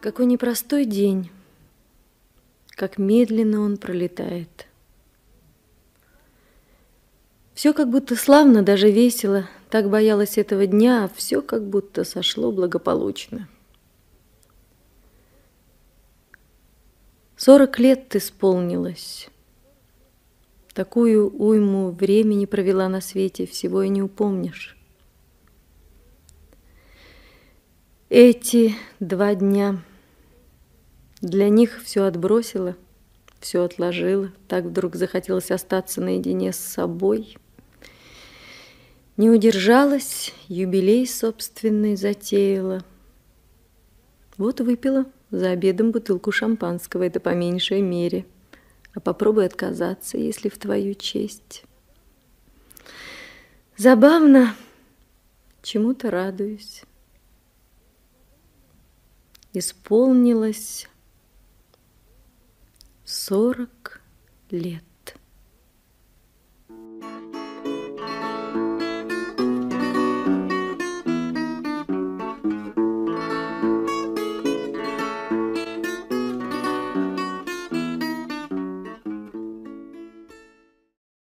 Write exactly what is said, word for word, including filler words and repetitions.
Какой непростой день, как медленно он пролетает. Все как будто славно, даже весело. Так боялась этого дня, а все как будто сошло благополучно. Сорок лет исполнилось. Такую уйму времени провела на свете, всего и не упомнишь. Эти два дня, для них все отбросила, все отложила. Так вдруг захотелось остаться наедине с собой. Не удержалась, юбилей собственный затеяла. Вот выпила за обедом бутылку шампанского, это по меньшей мере. А попробуй отказаться, если в твою честь. Забавно, чему-то радуюсь. Исполнилось сорок лет.